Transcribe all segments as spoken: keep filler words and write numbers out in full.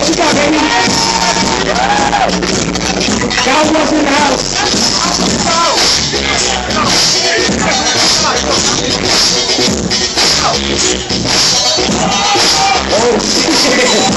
What you got, baby? Cowboys in the house. Oh, shit.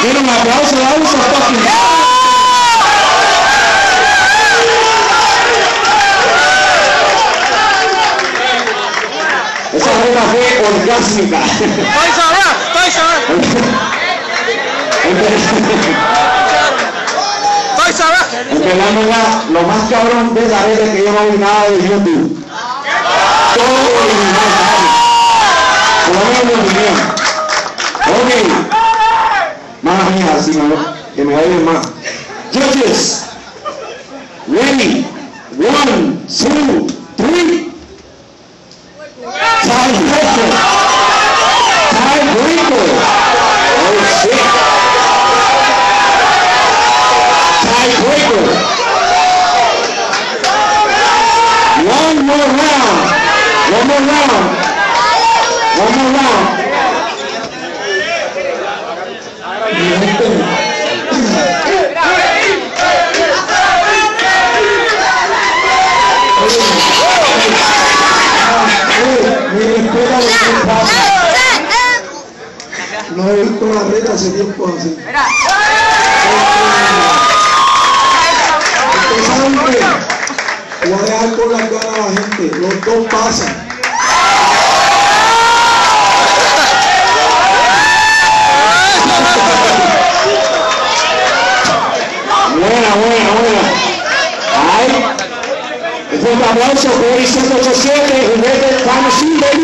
Quiero un aplauso, vamos a fucking. Esa reta fue orgásmica. Toys R Us, Toys R Us. Toys R Us. Empezamos ya, lo más cabrón de esa reta es que yo no vi nada de YouTube. Todo original, ¿sabes? Por lo menos mi opinión. Ok. Más mía, así no, que me vayan más. Judges. Ready. One, two, three. Tiebreaker. Tiebreaker. Oh shit. Tiebreaker. One more round. One more round. One more round. No he visto una reta hace tiempo así. Ustedes saben que voy a dejar con las ganas a la gente. Los dos pasan. Buena, buena, buena. Ay. Un fuerte aplauso por el ciento ochenta y siete, juguete, Pharmacy,